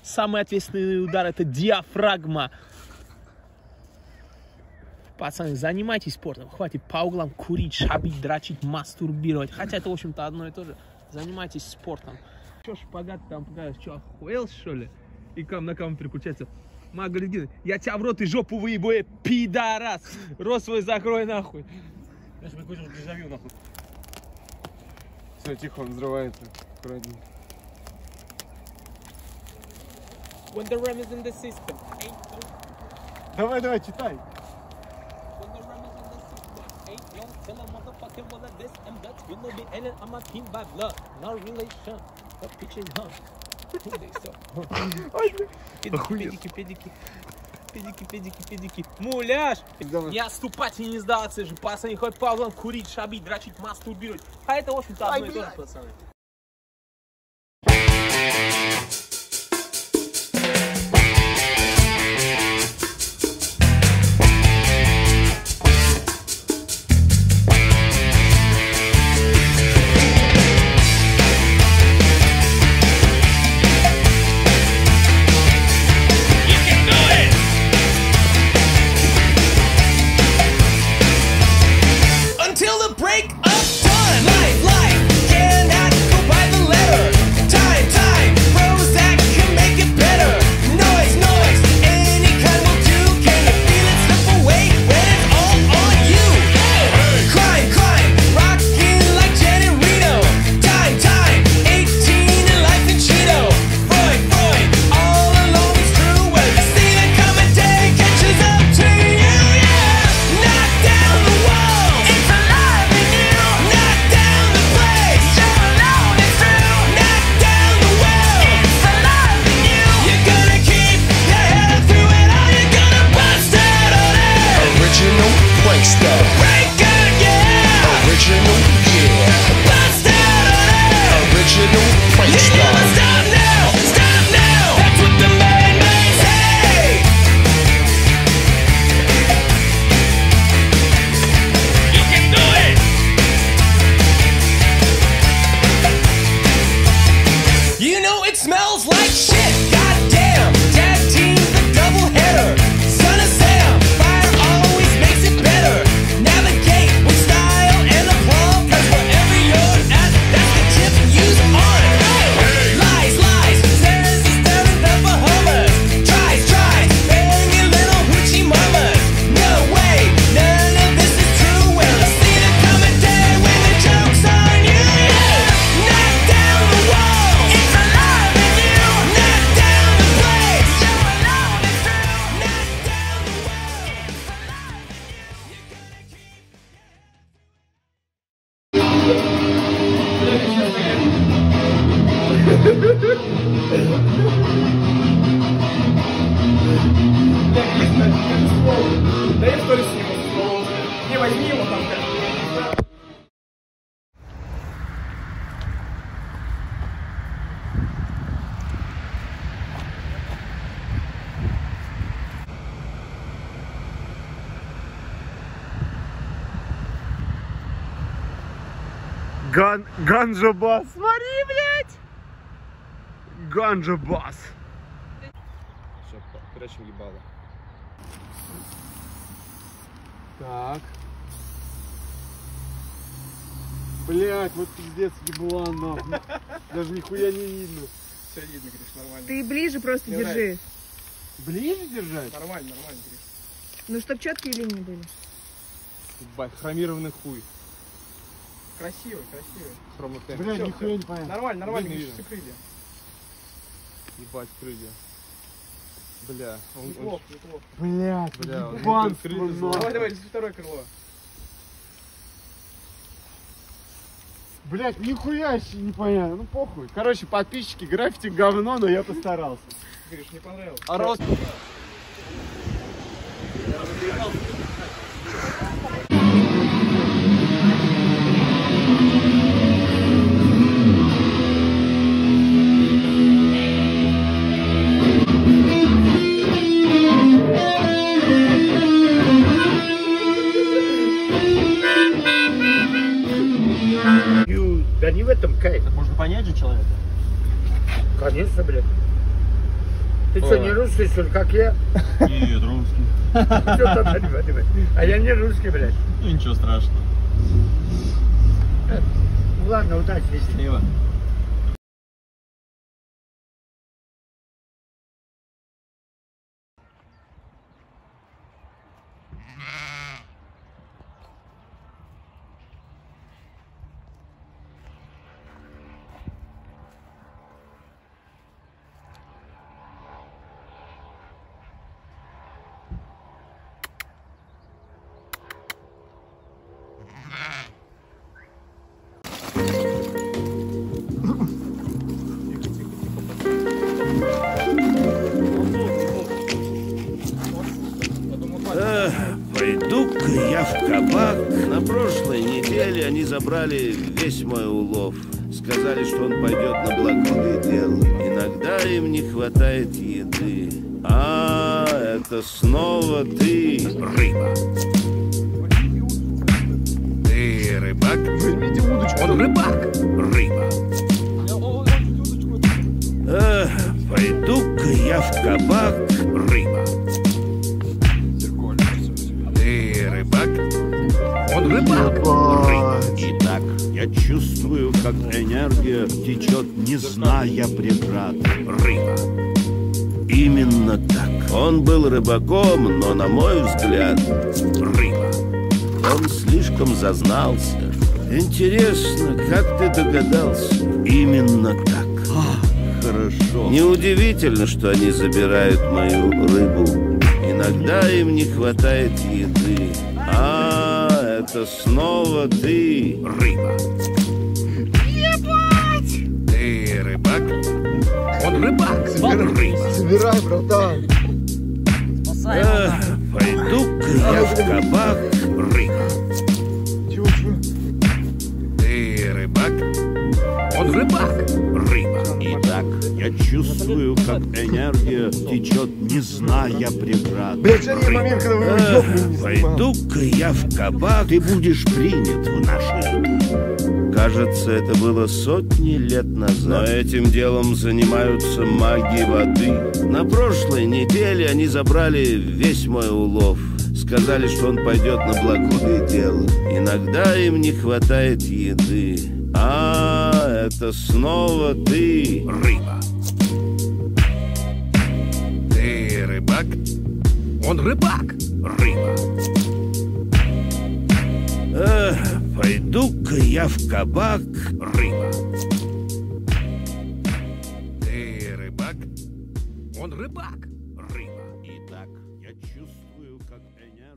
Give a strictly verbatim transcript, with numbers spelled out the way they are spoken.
Самый ответственный удар — это диафрагма. Пацаны, занимайтесь спортом. Хватит по углам курить, шабить, дрочить, мастурбировать. Хотя это, в общем-то, одно и то же. Занимайтесь спортом. Что шпагат там покажешь? Что, охуел, что ли? И к вам на камеру переключается. Мама говорит: я тебя в рот и жопу выебу, э, пидорас. Рот свой закрой, нахуй. Я себе какой-то дежавю, нахуй. Все, тихо, он взрывается. Аккуратненько. When the ram is in the system. Давай, давай, читай. When the ram is in the system. Ain't young, tell a motherfucking one of this and that's gonna be alien. I'm a team by blood, no relation. The bitch is hung. Педики, педики, педики, педики, педики. Муляж! Не отступать и не сдаваться же, пацаны, хоть по углам курить, шабить, дрочить, мастурбировать. А это, в общем-то, одно и то же, пацаны. Ган... Ганджа-бас. Смотри, блядь! Ганджа-бас. Все, короче, ебало. Так. Блядь, вот пиздец еблан, нахуй. Даже нихуя не видно. Все видно, Гриш, нормально. Ты ближе просто Не держи. нравится. Ближе держать? Нормально, нормально, Гриш. Ну, чтоб четкие линии были. Ебать, хромированный хуй. Красивый, красивый. Хромотен. Блядь, Всё, нихуя всё. не понятно. Нормально, нормально, Видно, Гриш, видно. все крылья. Ебать, крылья. Бля, он, он... Неплохо, неплохо. Блядь, Бля, он ебанство, крылья нахуй. Давай, давай, здесь второе крыло. Блядь, нихуя себе непонятно, ну похуй. Короче, подписчики, граффити говно, но я постарался. Гриш, не понравилось. А рост... Да не в этом кайф. Можно понять же человека? Конечно, блядь. Ты что, не русский, что ли, как я? Нет, русский. Что тогда не понимаешь? А я не русский, блядь. Ну ничего страшного. Ну ладно, удачи. Счастливо. Эх, пойду-ка я в кабак. На прошлой неделе они забрали весь мой улов. Сказали, что он пойдет на благое дело. Иногда им не хватает еды. А, это снова ты, рыба. Ты рыбак? Возьмите удочку. Он рыбак. Рыба. Эх, пойду-ка я в кабак. Рыба. Ты рыбак? Он рыбак. Рыба. Итак, я чувствую, как энергия течет, не зная преград. Рыба. Именно так. Он был рыбаком, но, на мой взгляд, рыба. Он слишком зазнался. Интересно, как ты догадался? Именно так. Хорошо. Неудивительно, что они забирают мою рыбу. Иногда им не хватает еды. А, это снова ты, рыба. Ебать! Ты рыбак? Он рыбак. Он рыба. Собирай, братан. Эх, пойду-ка я в кабак. Рыба. Чего, чего? Ты рыбак? Он рыбак. Рыба. Итак, я чувствую, как энергия течет, не зная преград. Блядь, сейчас не момент, когда вы его ёбнули, не снимал. Пойду-ка я в кабак, ты будешь принят в наши ряды. Кажется, это было сотни лет назад. Но этим делом занимаются маги воды. На прошлой неделе они забрали весь мой улов. Сказали, что он пойдет на благое дело. Иногда им не хватает еды. А, это снова ты, рыба. Ты рыбак? Он рыбак. Рыба. Эх, пойду-ка я в кабак. Рыба. Ты рыбак? Он рыбак. Рыба. Итак, я чувствую, как энергия